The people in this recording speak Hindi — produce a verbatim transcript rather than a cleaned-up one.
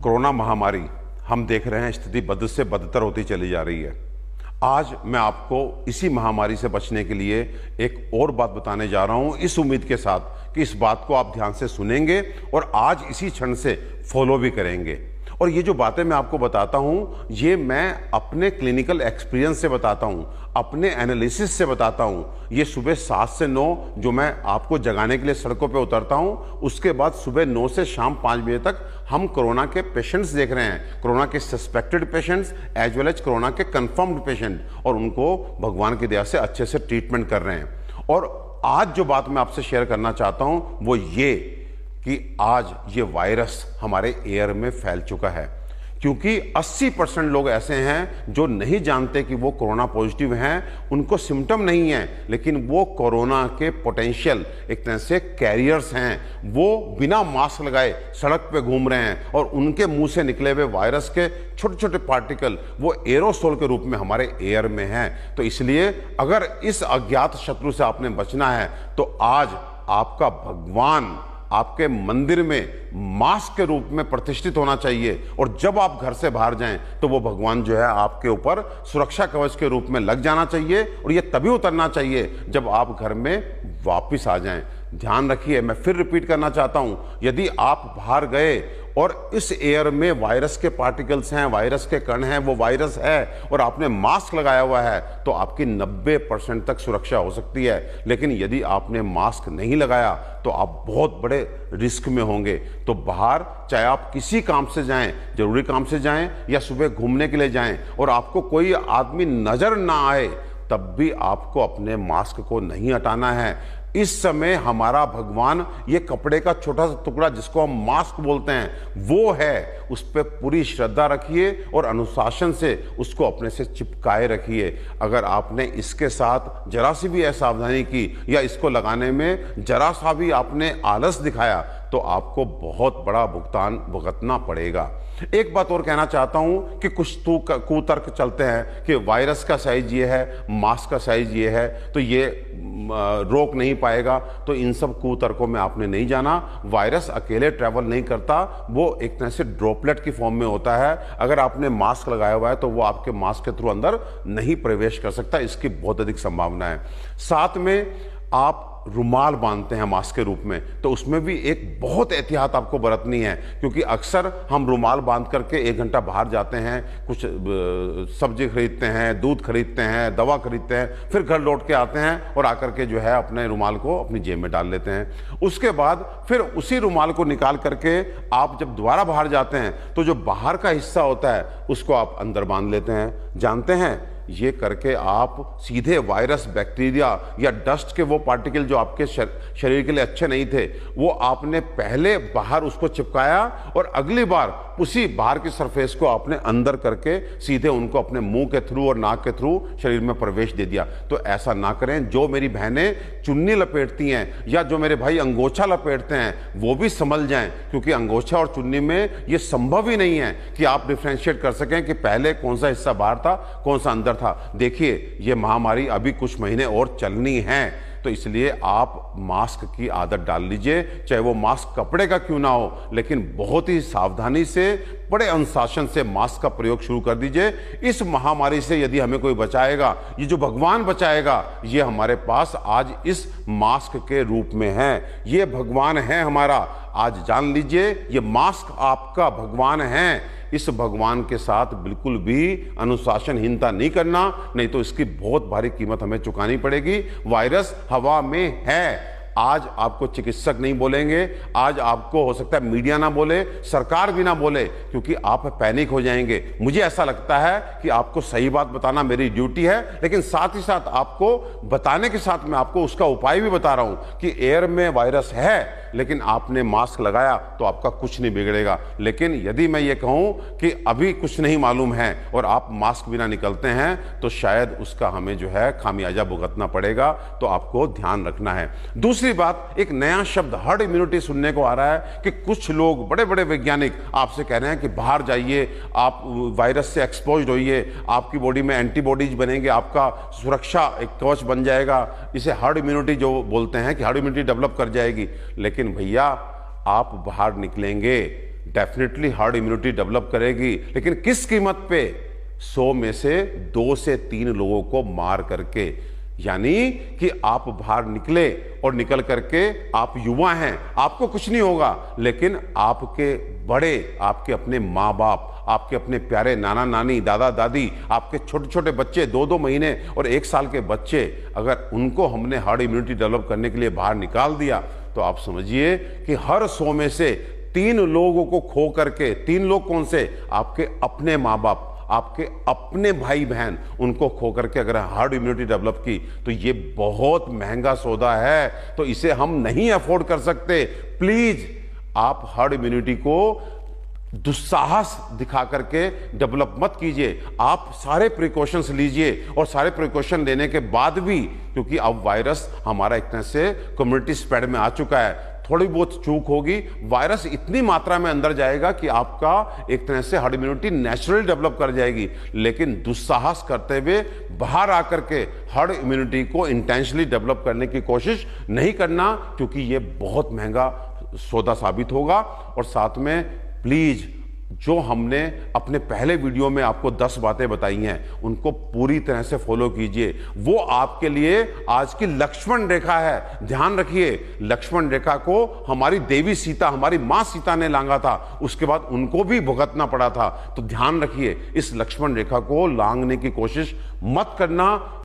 कोरोना महामारी हम देख रहे हैं स्थिति बद से बदतर होती चली जा रही है। आज मैं आपको इसी महामारी से बचने के लिए एक और बात बताने जा रहा हूं, इस उम्मीद के साथ कि इस बात को आप ध्यान से सुनेंगे और आज इसी क्षण से फॉलो भी करेंगे। और ये जो बातें मैं आपको बताता हूं, ये मैं अपने क्लिनिकल एक्सपीरियंस से बताता हूं, अपने एनालिसिस से बताता हूं। ये सुबह सात से नौ जो मैं आपको जगाने के लिए सड़कों पे उतरता हूं, उसके बाद सुबह नौ से शाम पाँच बजे तक हम कोरोना के पेशेंट्स देख रहे हैं, कोरोना के suspected patients as well as corona के कंफर्म्ड पेशेंट, और उनको भगवान की दया से अच्छे से ट्रीटमेंट कर रहे हैं। और आज जो बात मैं आपसे शेयर करना चाहता हूं वो ये कि आज ये वायरस हमारे एयर में फैल चुका है, क्योंकि अस्सी परसेंट लोग ऐसे हैं जो नहीं जानते कि वो कोरोना पॉजिटिव हैं, उनको सिम्टम नहीं है, लेकिन वो कोरोना के पोटेंशियल एक तरह से कैरियर्स हैं। वो बिना मास्क लगाए सड़क पे घूम रहे हैं और उनके मुंह से निकले हुए वायरस के छोटे छोटे पार्टिकल वो एरोसोल के रूप में हमारे एयर में हैं। तो इसलिए अगर इस अज्ञात शत्रु से आपने बचना है तो आज आपका भगवान आपके मंदिर में मास्क के रूप में प्रतिष्ठित होना चाहिए, और जब आप घर से बाहर जाएं तो वो भगवान जो है आपके ऊपर सुरक्षा कवच के रूप में लग जाना चाहिए, और ये तभी उतरना चाहिए जब आप घर में वापस आ जाएं। ध्यान रखिए, मैं फिर रिपीट करना चाहता हूं, यदि आप बाहर गए और इस एयर में वायरस के पार्टिकल्स हैं, वायरस के कण हैं, वो वायरस है और आपने मास्क लगाया हुआ है तो आपकी नब्बे परसेंट तक सुरक्षा हो सकती है। लेकिन यदि आपने मास्क नहीं लगाया तो आप बहुत बड़े रिस्क में होंगे। तो बाहर चाहे आप किसी काम से जाएं, जरूरी काम से जाएं या सुबह घूमने के लिए जाएं, और आपको कोई आदमी नजर ना आए, तब भी आपको अपने मास्क को नहीं हटाना है। इस समय हमारा भगवान ये कपड़े का छोटा सा टुकड़ा जिसको हम मास्क बोलते हैं वो है, उस पर पूरी श्रद्धा रखिए और अनुशासन से उसको अपने से चिपकाए रखिए। अगर आपने इसके साथ जरा सी भी असावधानी की या इसको लगाने में जरा सा भी आपने आलस दिखाया तो आपको बहुत बड़ा भुगतान भुगतना पड़ेगा। एक बात और कहना चाहता हूं कि कुछ तो कुतर्क चलते हैं कि वायरस का साइज ये है, मास्क का साइज ये है, तो ये रोक नहीं पाएगा। तो इन सब कुतर्कों में आपने नहीं जाना। वायरस अकेले ट्रैवल नहीं करता, वो एक तरह से ड्रॉपलेट की फॉर्म में होता है। अगर आपने मास्क लगाया हुआ है तो वो आपके मास्क के थ्रू अंदर नहीं प्रवेश कर सकता, इसकी बहुत अधिक संभावना है। साथ में आप रुमाल बांधते हैं मास्क के रूप में, तो उसमें भी एक बहुत एहतियात आपको बरतनी है, क्योंकि अक्सर हम रुमाल बांध करके एक घंटा बाहर जाते हैं, कुछ सब्जी खरीदते हैं, दूध खरीदते हैं, दवा खरीदते हैं, फिर घर लौट के आते हैं और आकर के जो है अपने रुमाल को अपनी जेब में डाल लेते हैं। उसके बाद फिर उसी रुमाल को निकाल करके आप जब दोबारा बाहर जाते हैं तो जो बाहर का हिस्सा होता है उसको आप अंदर बांध लेते हैं। जानते हैं, ये करके आप सीधे वायरस, बैक्टीरिया या डस्ट के वो पार्टिकल जो आपके शरीर के लिए अच्छे नहीं थे वो आपने पहले बाहर उसको चिपकाया और अगली बार उसी बाहर की सरफेस को आपने अंदर करके सीधे उनको अपने मुंह के थ्रू और नाक के थ्रू शरीर में प्रवेश दे दिया। तो ऐसा ना करें। जो मेरी बहनें चुन्नी लपेटती हैं या जो मेरे भाई अंगोछा लपेटते हैं वो भी संभल जाएं, क्योंकि अंगोछा और चुन्नी में ये संभव ही नहीं है कि आप डिफ्रेंशिएट कर सकें कि पहले कौन सा हिस्सा बाहर था, कौन सा अंदर था। देखिए, ये महामारी अभी कुछ महीने और चलनी है, तो इसलिए आप मास्क की आदत डाल लीजिए, चाहे वो मास्क कपड़े का क्यों ना हो, लेकिन बहुत ही सावधानी से, बड़े अनुशासन से मास्क का प्रयोग शुरू कर दीजिए। इस महामारी से यदि हमें कोई बचाएगा, ये जो भगवान बचाएगा, ये हमारे पास आज इस मास्क के रूप में है। ये भगवान है हमारा। आज जान लीजिए, ये मास्क आपका भगवान है। इस भगवान के साथ बिल्कुल भी अनुशासनहीनता नहीं करना, नहीं तो इसकी बहुत भारी कीमत हमें चुकानी पड़ेगी। वायरस हवा में है। आज आपको चिकित्सक नहीं बोलेंगे, आज आपको हो सकता है मीडिया ना बोले, सरकार भी ना बोले, क्योंकि आप पैनिक हो जाएंगे। मुझे ऐसा लगता है कि आपको सही बात बताना मेरी ड्यूटी है, लेकिन साथ ही साथ आपको बताने के साथ मैं आपको उसका उपाय भी बता रहा हूं कि एयर में वायरस है, लेकिन आपने मास्क लगाया तो आपका कुछ नहीं बिगड़ेगा। लेकिन यदि मैं ये कहूं कि अभी कुछ नहीं मालूम है और आप मास्क बिना निकलते हैं तो शायद उसका हमें जो है खामियाजा भुगतना पड़ेगा। तो आपको ध्यान रखना है। दूसरी दूसरी बात, एक नया शब्द हर्ड इम्यूनिटी सुनने को आ रहा है कि कुछ लोग, बड़े बड़े वैज्ञानिक आपसे कह रहे हैं कि बाहर जाइए, आप वायरस से एक्सपोज्ड होइए, आपकी बॉडी में एंटीबॉडीज बनेंगे, आपका सुरक्षा एक कवच बन जाएगा। इसे हर्ड इम्यूनिटी जो बोलते हैं कि हर्ड इम्यूनिटी डेवलप कर जाएगी। लेकिन भैया, आप बाहर निकलेंगे डेफिनेटली हार्ड इम्यूनिटी डेवलप करेगी, लेकिन किस कीमत पे? सौ में से दो से तीन लोगों को मार करके। यानी कि आप बाहर निकले और निकल करके आप युवा हैं, आपको कुछ नहीं होगा, लेकिन आपके बड़े, आपके अपने माँ बाप, आपके अपने प्यारे नाना नानी, दादा दादी, आपके छोटे छोटे बच्चे, दो दो महीने और एक साल के बच्चे, अगर उनको हमने हार्ड इम्यूनिटी डेवलप करने के लिए बाहर निकाल दिया तो आप समझिए कि हर सौ में से तीन लोगों को खो करके, तीन लोग कौन से? आपके अपने माँ बाप, आपके अपने भाई बहन, उनको खो करके अगर हार्ड इम्यूनिटी डेवलप की तो ये बहुत महंगा सौदा है, तो इसे हम नहीं अफोर्ड कर सकते। प्लीज आप हार्ड इम्यूनिटी को दुस्साहस दिखा करके डेवलप मत कीजिए। आप सारे प्रिकॉशंस लीजिए, और सारे प्रिकॉशन लेने के बाद भी, क्योंकि अब वायरस हमारा एक तरह से कम्युनिटी स्प्रेड में आ चुका है, थोड़ी बहुत चूक होगी, वायरस इतनी मात्रा में अंदर जाएगा कि आपका एक तरह से हार्ड इम्यूनिटी नेचुरली डेवलप कर जाएगी। लेकिन दुस्साहस करते हुए बाहर आकर के हार्ड इम्यूनिटी को इंटेंशनली डेवलप करने की कोशिश नहीं करना, क्योंकि ये बहुत महंगा सौदा साबित होगा। और साथ में प्लीज, जो हमने अपने पहले वीडियो में आपको दस बातें बताई हैं, उनको पूरी तरह से फॉलो कीजिए। वो आपके लिए आज की लक्ष्मण रेखा है। ध्यान रखिए, लक्ष्मण रेखा को हमारी देवी सीता, हमारी मां सीता ने लांघा था, उसके बाद उनको भी भुगतना पड़ा था। तो ध्यान रखिए, इस लक्ष्मण रेखा को लांघने की कोशिश मत करना।